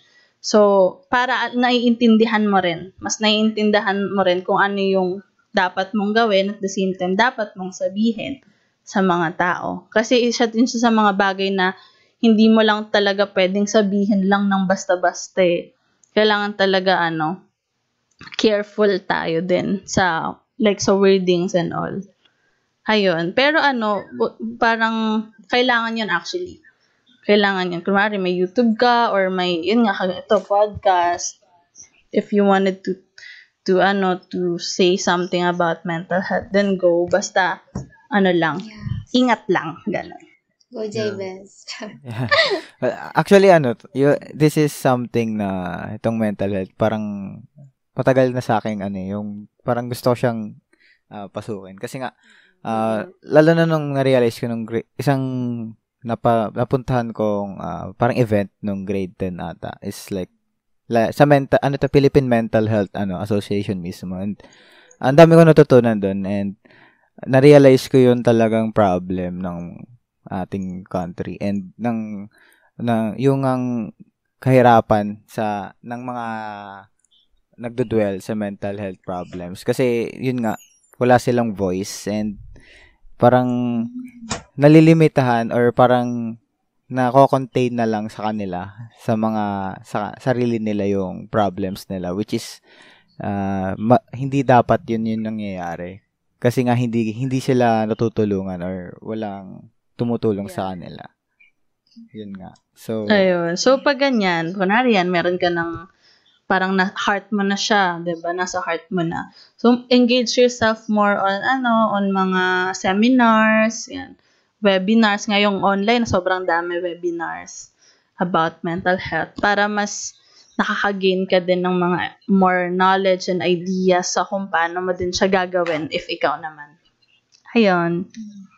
So, para naiintindihan mo rin, mas naiintindihan mo rin kung ano yung dapat mong gawin at the same time dapat mong sabihin sa mga tao. Kasi isa din siya sa mga bagay na hindi mo lang talaga pwedeng sabihin lang ng basta-basta eh. Kailangan talaga ano, careful tayo din sa like sa wordings and all. Ayun. Pero ano, parang kailangan yun actually. Kailangan yun. Kunwari may YouTube ka or may, yun nga, ito, podcast. If you wanted to to ano to say something about mental health, then go. Basta ano lang, ingat lang, gano'n. Go J-Best. Yeah. Well, actually, ano, y- this is something na itong mental health, parang patagal na sa akin, ano, yung parang gusto ko siyang uh, pasukin. Kasi nga, uh, lalo na nung na-realize ko nung gra- isang napa, napuntahan kong uh, parang event nung grade ten ata is like, la, sa mental, ano to, Philippine Mental Health ano Association mismo. And ang dami ko natutunan doon and na-realize ko yun talagang problem ng ating country and ng, ng yung ang kahirapan sa ng mga nagdudwell sa mental health problems kasi yun nga wala silang voice and parang nalilimitahan or parang nako-contain na lang sa kanila sa mga sa sarili nila yung problems nila which is uh, ma- hindi dapat yun yung nangyayari. Kasi nga hindi hindi sila natutulungan or walang tumutulong yeah. sa kanila. Yun nga. So ayun. So pag ganyan, kunwari yan, meron ka ng parang na heart mo na siya, 'di ba? Nasa heart mo na. So engage yourself more on ano, on mga seminars, yan. Webinars ngayong online, sobrang dami webinars about mental health para mas nakaka-gain ka din ng mga more knowledge and ideas sa kung paano mo din siya gagawin if ikaw naman. Ayun.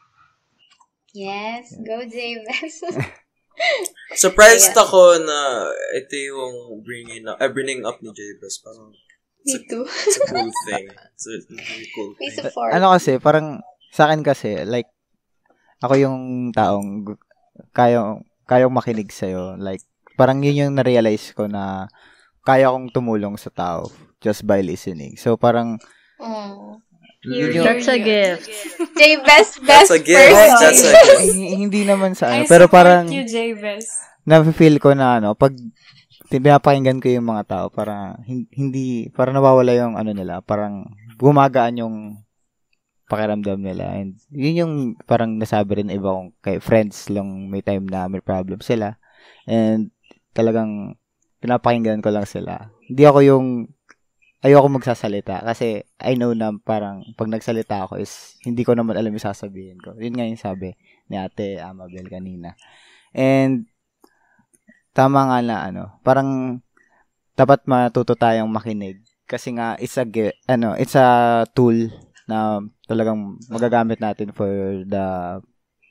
Yes, go J-Best. Surprised ako na ito yung bringing up, uh, bringing up ni J-Best. Parang, Me too. It's a cool thing. It's a, it's a really cool We thing. support. Ano kasi, parang sa akin kasi, like, ako yung taong gu- kayang, kayang makinig sa'yo. Like, parang yun yung na-realize ko na kaya kong tumulong sa tao just by listening. So, parang, Oh. yun yung, That's a gift. J-Best, That's best a gift. person. That's a gift. h- hindi naman sa ano, I pero support parang, you, J-Best. na-feel ko na ano, pag pinapakinggan ko yung mga tao, para hindi, para nawawala yung ano nila, parang gumagaan yung pakiramdam nila. And yun yung parang nasabi rin iba kong kay friends lang may time na may problem sila. And talagang pinapakinggan ko lang sila. Hindi ako yung ayoko magsasalita kasi I know na parang pag nagsalita ako is hindi ko naman alam yung sasabihin ko. Yun nga yung sabi ni Ate Amabelle kanina. And tama nga na ano, parang dapat matuto tayong makinig kasi nga it's a ano, it's a tool na talagang magagamit natin for the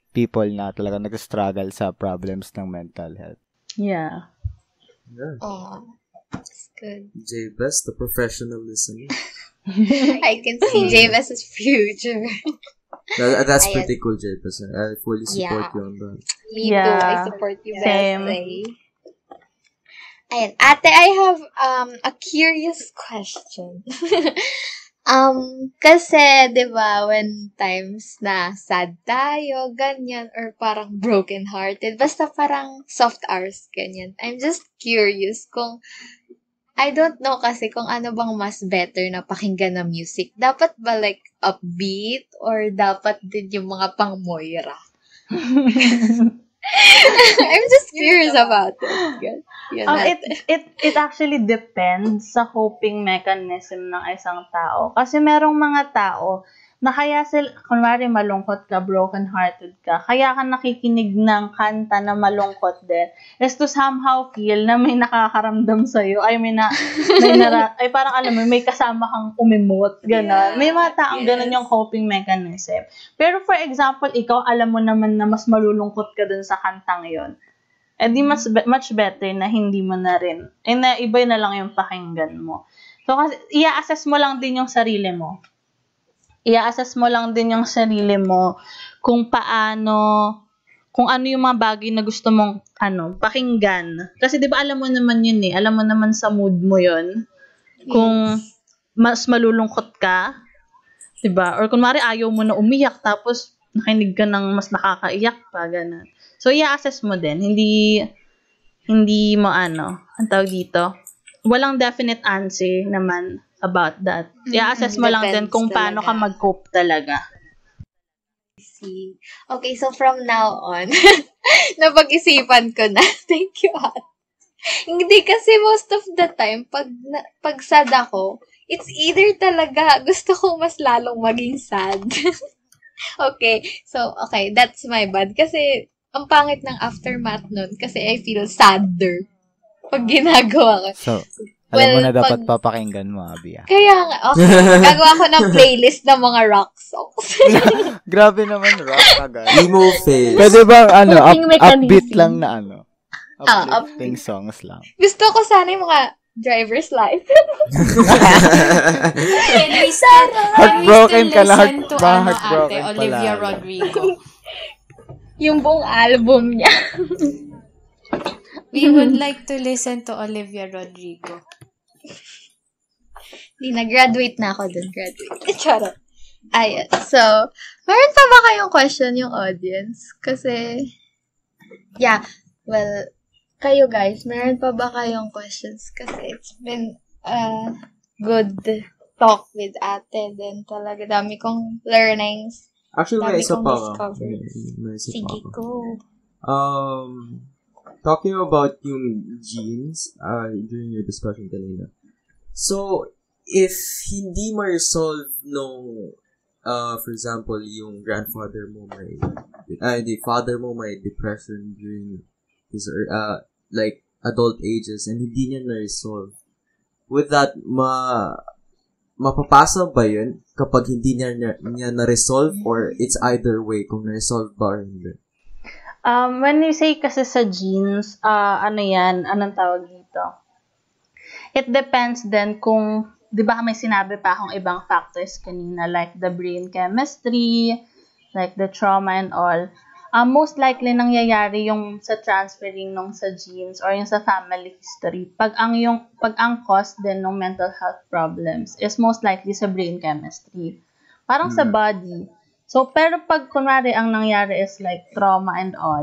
people na talaga nag-struggle sa problems ng mental health. Yeah. Yeah. Oh, that's good. J Best, the professional listener. I can see James' future. That, that's Ayan. pretty cool, J Best. I fully support Yeah. you on that. Me too. Yeah. I support you, Same. Bessie. Ayan. Ate, I have um a curious question. um, kasi, di ba, when times na sad tayo, ganyan, or parang broken-hearted, basta parang soft hours, ganyan. I'm just curious kung, I don't know kasi kung ano bang mas better na pakinggan na music. Dapat ba like upbeat or dapat din yung mga pang Moira? I'm just curious about it. Yun, yun Um, natin. it, it, it actually depends sa coping mechanism ng isang tao. Kasi merong mga tao na kaya sila, kunwari malungkot ka, broken-hearted ka, kaya ka nakikinig ng kanta na malungkot din, is to somehow feel na may nakakaramdam sa'yo, ay may na, may nara, ay parang alam mo, may kasama kang umimot, gano'n. Yeah, May mga taong yes. gano'n yung coping mechanism. Pero for example, ikaw, alam mo naman na mas malulungkot ka dun sa kantang yon. Eh di mas be- much better na hindi mo na rin. Eh na iba na lang yung pakinggan mo. So kasi i-assess mo lang din yung sarili mo. I-assess mo lang din yung sarili mo kung paano, kung ano yung mga bagay na gusto mong ano, pakinggan. Kasi 'di ba alam mo naman yun eh, alam mo naman sa mood mo yun. Kung mas malulungkot ka, 'di ba? Or kunwari ayaw mo na umiyak tapos nakinig ka ng mas nakakaiyak pa ganun. So i-assess mo din, hindi hindi mo ano, ang tawag dito. Walang definite answer naman about that. I-assess mo lang din Depends kung paano ka talaga. mag-cope talaga. See. Okay, so from now on, napag-isipan ko na. Thank you, Ate. Hindi kasi most of the time, pag, na, pag sad ako, it's either talaga gusto ko mas lalong maging sad. Okay, so, okay, that's my bad. Kasi, ang pangit ng aftermath nun, kasi I feel sadder pag ginagawa ko. So, alam mo Well, na dapat pag- papakinggan mo, Abby. ah. Kaya nga, okay, gagawa ko ng playlist ng mga rock songs. Grabe naman, rock agad. Emo face. Pwede bang ano, up, Coping mechanism. upbeat lang na ano? Ah, Uplifting songs lang. Gusto ko sana yung mga driver's license. Can we still, can we Heartbroken still ka lang, listen to heart- ano, heartbroken ate, pala. Olivia Rodrigo? Yung buong album niya. We would like to listen to Olivia Rodrigo. Hindi, nag-graduate na ako dun. Graduate. Charot. Ayun. So, meron pa ba kayong question yung audience? Kasi, yeah. Well, kayo guys, meron pa ba kayong questions? Kasi it's been a good talk with ate. Then talaga dami kong learnings. Actually, may Dami isa kong pa. May, discoveries. may isa pa Sige, ako. go. Um, talking about yung genes, uh, during your discussion kanina. So, if hindi ma-resolve nung, uh, for example, yung grandfather mo may, uh, the father mo may depression during his, uh, like, adult ages, and hindi niya na-resolve, with that, ma, mapapasa ba yun kapag hindi niya, niya, niya na-resolve, or it's either way kung na-resolve ba or hindi? Um, when you say kasi sa genes, ah ano yan, anong tawag dito? It depends then kung, di ba may sinabi pa akong ibang factors kanina, like the brain chemistry, like the trauma and all. Um, most likely nangyayari yung sa transferring nung sa genes or yung sa family history. Pag ang yung pag ang cause din ng mental health problems is most likely sa brain chemistry. Parang sa Mm. body. So, pero pag kunwari ang nangyari is like trauma and all,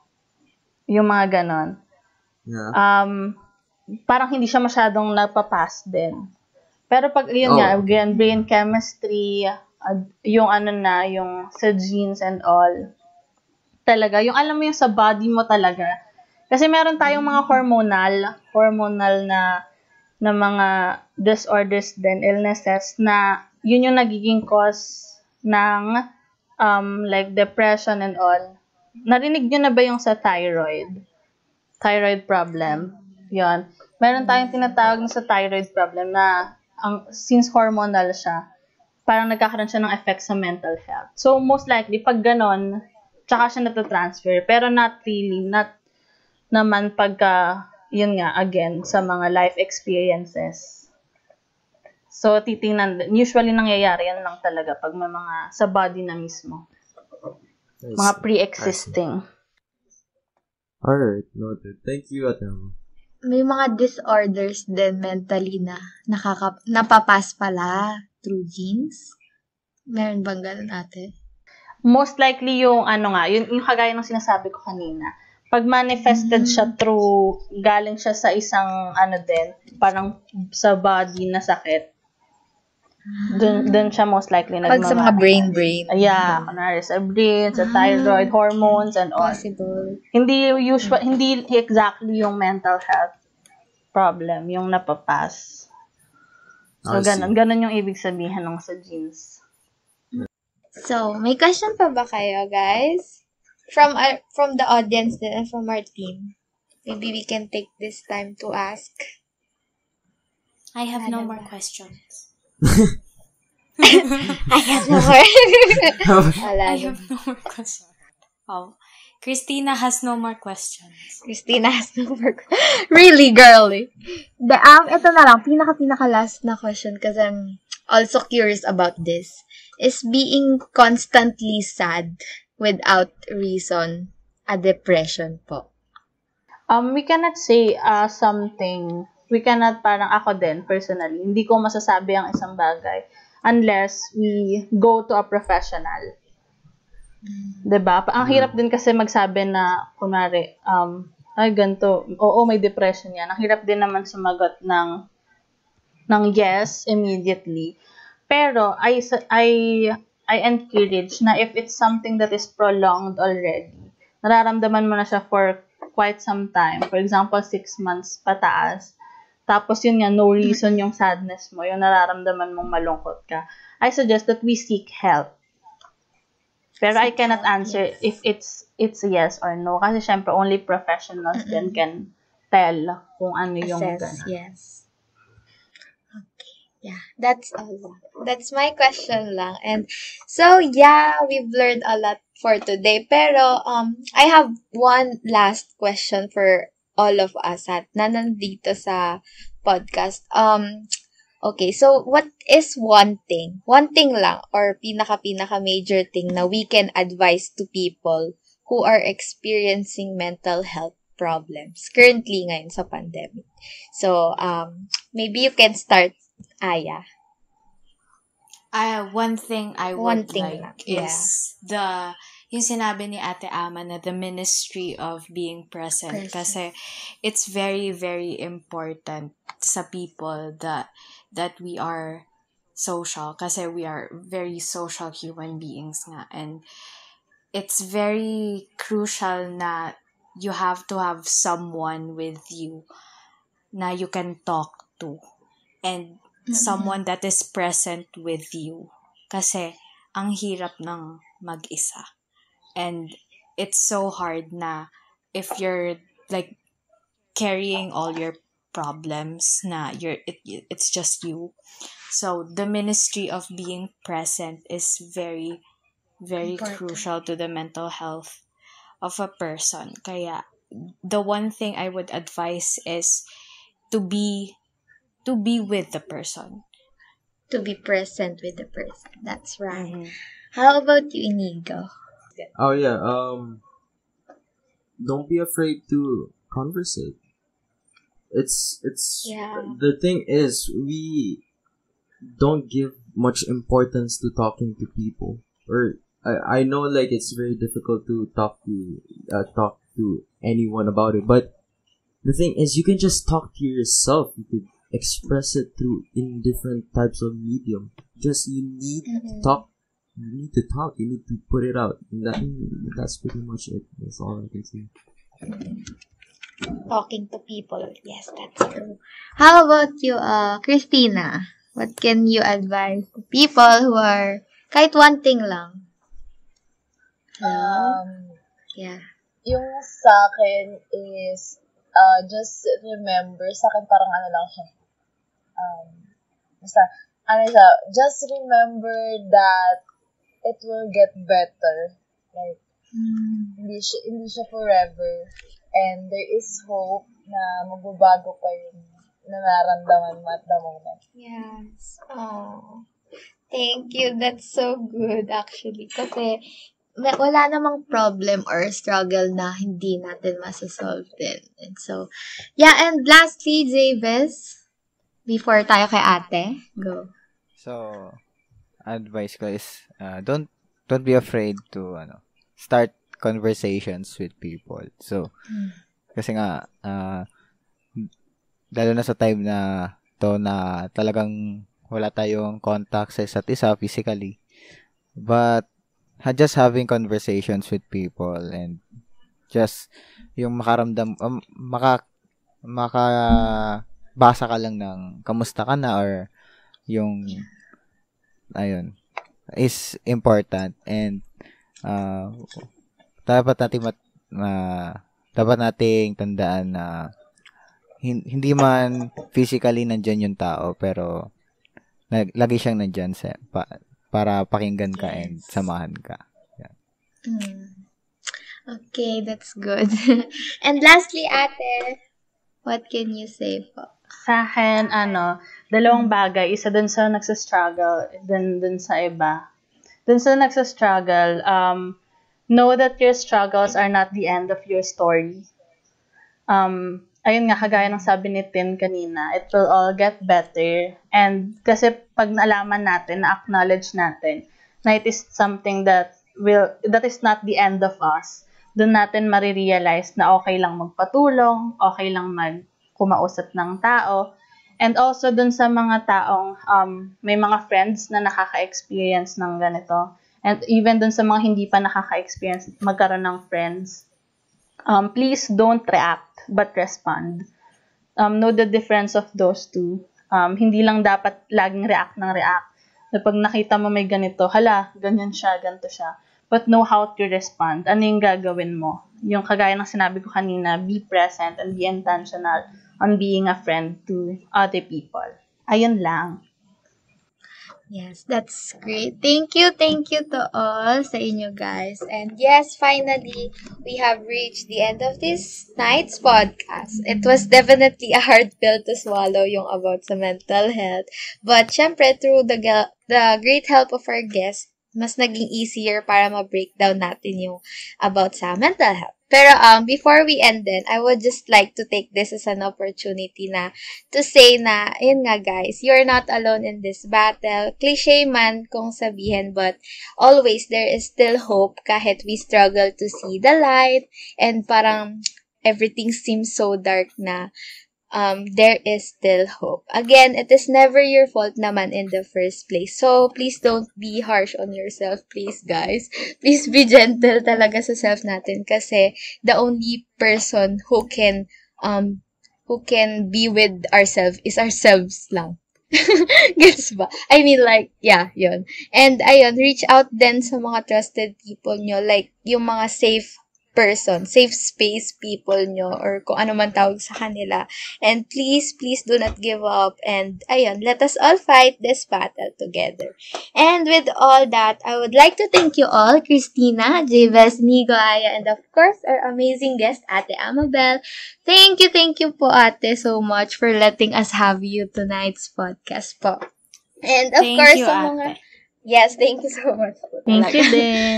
yung mga ganon, Yeah. um, parang hindi siya masyadong napapass din. Pero pag, yun Oh. nga, again, brain chemistry, uh, yung ano na, yung sa genes and all, talaga, yung alam mo yung sa body mo talaga. Kasi meron tayong mga hormonal, hormonal na, na mga disorders din, illnesses, na yun yung nagiging cause ng um, like depression and all. Narinig nyo na ba yung sa thyroid? Thyroid problem. Yun. Meron tayong tinatawag na sa thyroid problem na ang, since hormonal siya, parang nagkakaroon siya ng effect sa mental health. So, most likely, pag ganon, tsaka siya natatransfer. Pero not really, not naman pagka, yun nga, again, sa mga life experiences. So, titingnan, usually nangyayari yan lang talaga pag may mga sa body na mismo. I Mga see. pre-existing. Alright, noted. Thank you, Ate Ama. May mga disorders din mentally na nakaka napapas pala through genes. Meron bang ganun, ate? Most likely yung ano nga, yun, yung kagaya ng sinasabi ko kanina. Pag manifested siya through, galing siya sa isang ano din, parang sa body na sakit. Dun, dun siya most likely Pag sa mga nagmamana. brain-brain. Yeah, kunwari sa brain, sa thyroid, hormones, and all. Possible. Hindi usual, hindi exactly yung mental health problem, yung napapas. So, I see. ganun. Ganun yung ibig sabihin ng sa genes. So, may question pa ba kayo, guys? From our, from the audience din and from our team. Maybe we can take this time to ask. I have no Ano more ba? questions. I have no more. Wala I na. have no more questions. Oh, Christina has no more questions. Christina has no more. Really, girly. The, um, ito na lang, pinaka-pinaka last na question because I'm also curious about this. Is being constantly sad without reason a depression po? Um, we cannot say uh, something, we cannot parang ako din, personally, hindi ko masasabi ang isang bagay unless we go to a professional. Diba? Ang hirap din kasi magsabi na, kunwari, um, ay, ganito, oo, may depression yan. Ang hirap din naman sumagot ng, ng yes immediately. Pero, I, I, I encourage na if it's something that is prolonged already, nararamdaman mo na siya for quite some time. For example, six months pataas. Tapos yun nga, no reason yung sadness mo, yung nararamdaman mong malungkot ka. I suggest that we seek help. Pero I cannot answer if it's it's yes or no. Kasi syempre, only professionals then can tell kung ano yung Assess, gano'n. yes. Okay. Yeah, that's all. That's my question lang. And so, yeah, we've learned a lot for today. Pero, um, I have one last question for all of us at na nandito sa podcast. Um, okay, so what is one thing, one thing lang, or pinaka-pinaka major thing na we can advise to people who are experiencing mental health problems currently ngayon sa pandemic? So, um, maybe you can start, Aya. Uh, one thing I One would thing like lang, is the, yung sinabi ni Ate Ama na the ministry of being present. Present. Kasi it's very, very important sa people that that we are social. Kasi we are very social human beings nga. And it's very crucial na you have to have someone with you na you can talk to. And someone that is present with you. Kasi ang hirap ng mag-isa. And it's so hard na if you're like carrying all your problems na you're it, it's just you. So the ministry of being present is very very Important. crucial to the mental health of a person. Kaya the one thing I would advise is to be to be with the person. To be present with the person. That's right. Mhm. How about you, Inigo? Oh yeah, um don't be afraid to conversate. It's it's Yeah. the thing is we don't give much importance to talking to people. Or I I know like it's very difficult to talk to uh, talk to anyone about it, but the thing is you can just talk to yourself. You could express it through in different types of medium. Just you need to talk. You need to talk. You need to put it out. And that that's pretty much it. That's all I can say. Talking to people. Yes, that's true. How about you, uh, Christina? What can you advise to people who are kahit one thing lang? Hello? Um, Yeah. yung sa akin is, uh, just remember, sa akin parang ano lang siya, um, basta, ano siya, just remember that it will get better. Like, Mm. Hindi siya, hindi siya forever. And there is hope na magbabago pa yung nararamdaman mo at the moment. Yes. Oh. Thank you. That's so good actually. Kasi ma- wala namang problem or struggle na hindi natin masasolve din. And so, yeah. And lastly, Javis, before tayo kay ate, go. So, advice ko is uh, don't don't be afraid to ano start conversations with people. So, kasi nga uh, lalo na sa time na to na talagang wala tayong contact sa isa't isa physically. But ha, just having conversations with people and just yung makaramdam um, maka maka basa ka lang ng kamusta ka na or yung ayun is important and uh, dapat nating mat, uh, dapat nating tandaan na hin- hindi man physically nandyan yung tao pero nag- lagi siyang nandyan sa, pa, para pakinggan ka and Yes. samahan ka. Mm. Okay, that's good. And lastly, ate, what can you say po? Sa akin, ano, dalawang bagay. Isa dun sa nagsa-struggle, dun, dun sa iba. Dun sa nagsa-struggle, um, know that your struggles are not the end of your story. Um, ayun nga, kagaya ng sabi ni Tin kanina, it will all get better. And kasi pag naalaman natin, na-acknowledge natin, na it is something that will, that is not the end of us, doon natin marirealize na okay lang magpatulong, okay lang mag kumausap ng tao. And also dun sa mga taong um, may mga friends na nakaka-experience ng ganito. And even dun sa mga hindi pa nakaka-experience magkaroon ng friends, um, please don't react but respond. Um, know the difference of those two. Um, hindi lang dapat laging react ng react. Na pag nakita mo may ganito, hala, ganyan siya, ganito siya. But know how to respond. Ano yung gagawin mo? Yung kagaya ng sinabi ko kanina, be present and be intentional on being a friend to other people. Ayun lang. Yes, that's great. Thank you, thank you to all sa inyo guys. And yes, finally, we have reached the end of this night's podcast. It was definitely a hard pill to swallow yung about sa mental health. But syempre, through the, ga- the great help of our guests, mas naging easier para ma-breakdown natin yung about sa mental health. Pero um, before we end then, I would just like to take this as an opportunity na to say na, ayun nga guys, you're not alone in this battle. Cliche man kung sabihin, but always there is still hope kahit we struggle to see the light and parang everything seems so dark na um, there is still hope. Again, it is never your fault naman in the first place. So, please don't be harsh on yourself, please, guys. Please be gentle talaga sa self natin kasi the only person who can, um, who can be with ourselves is ourselves lang. Gets ba? I mean, like, yeah, yun. And, ayun, reach out then sa mga trusted people nyo, like, yung mga safe person, safe space people nyo, or kung ano man tawag sa kanila. And please, please do not give up. And ayun, let us all fight this battle together. And with all that, I would like to thank you all, Christina, Javes, Nigo, Aya, and of course, our amazing guest, Ate Amabelle. Thank you, thank you po, Ate, so much for letting us have you tonight's podcast po. And of Thank course, you, sa mga... ate. Yes, thank you so much po. Thank talaga. you din.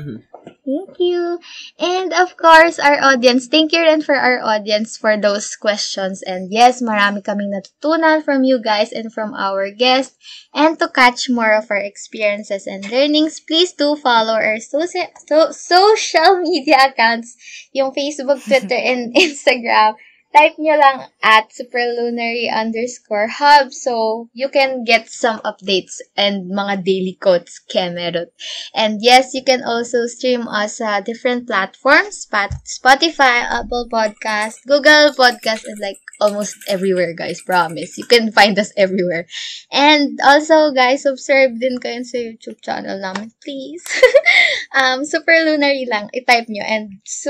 Thank you. And of course, our audience, thank you rin for our audience for those questions. And yes, marami kaming natutunan from you guys and from our guests. And to catch more of our experiences and learnings, please do follow our so- so- social media accounts, yung Facebook, Twitter, and Instagram. Type nyo lang at Superlunary underscore hub so you can get some updates and mga daily quotes kemerot. And yes, you can also stream us sa different platforms, Spot- Spotify, Apple Podcast, Google Podcast, and like almost everywhere, guys. Promise. You can find us everywhere. And also, guys, subscribe din kayo sa YouTube channel namin, please. um, Superlunary lang. I-type nyo. And soon,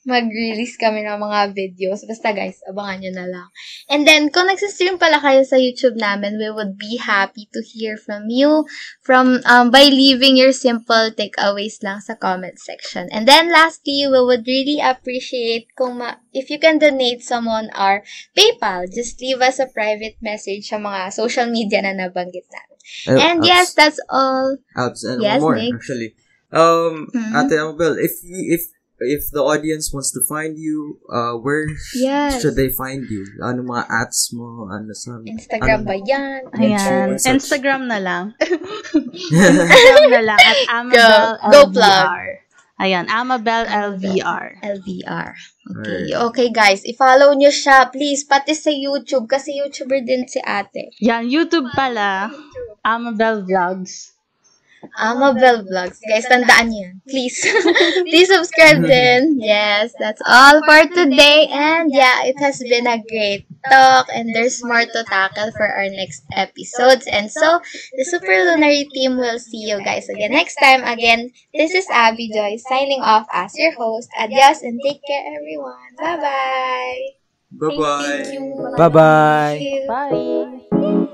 mag-release kami ng mga videos. Basta guys, abangan nyo na lang. And then, kung nagsistream pala kayo sa YouTube namin, we would be happy to hear from you from um, by leaving your simple takeaways lang sa comment section. And then, lastly, we would really appreciate kung ma- if you can donate some on our PayPal. Just leave us a private message sa mga social media na nabanggit namin. Uh, And abs- yes, that's all. abs- and Yes, one more, Nick? actually. Um, Mhm. Ate Amabelle, if we, if if the audience wants to find you, uh, where sh- Yes. should they find you? Ano mga ads mo? Ano sa Instagram ano? ba yan? Ayan. Search. Instagram na lang. Instagram na lang at Amabelle Go. Go L V plug. R. Ayan, Amabelle L V R. L V R. Okay. Alright. Okay, guys. I-follow nyo siya, please. Pati sa YouTube. Kasi YouTuber din si ate. Yan, YouTube pala. Amabelle Vlogs. Amabelle Vlogs. Guys, tandaan niyo yan. Please. Please subscribe din. Yes, that's all for today. And yeah, it has been a great talk. And there's more to tackle for our next episodes. And so, the Superlunary team will see you guys again next time. Again, this is Abby Joy signing off as your host. Adios and take care, everyone. Bye-bye. Bye-bye. Thank you. Bye-bye. Thank you. Bye!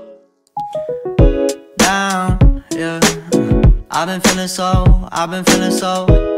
Down, yeah. I've been feeling so, I've been feeling so